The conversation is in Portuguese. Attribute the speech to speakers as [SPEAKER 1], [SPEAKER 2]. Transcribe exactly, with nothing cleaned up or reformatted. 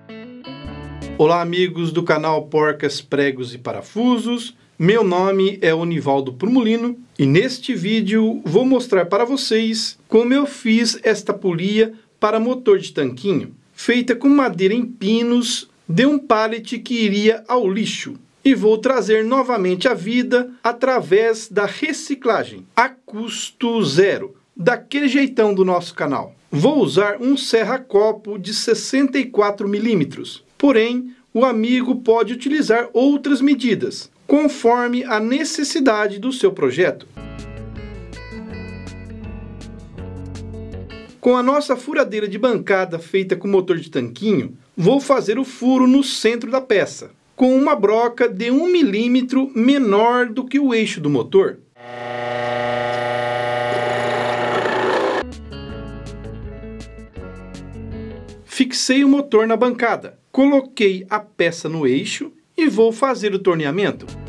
[SPEAKER 1] Olá, amigos do canal Porcas, Pregos e Parafusos. Meu nome é Onivaldo Prumulino e neste vídeo vou mostrar para vocês como eu fiz esta polia para motor de tanquinho, feita com madeira em pinos de um pallet que iria ao lixo. E vou trazer novamente à vida através da reciclagem, a custo zero, daquele jeitão do nosso canal. Vou usar um serra-copo de sessenta e quatro milímetros, porém o amigo pode utilizar outras medidas, conforme a necessidade do seu projeto. Com a nossa furadeira de bancada feita com motor de tanquinho, vou fazer o furo no centro da peça, com uma broca de um milímetro menor do que o eixo do motor. Fixei o motor na bancada, coloquei a peça no eixo e vou fazer o torneamento.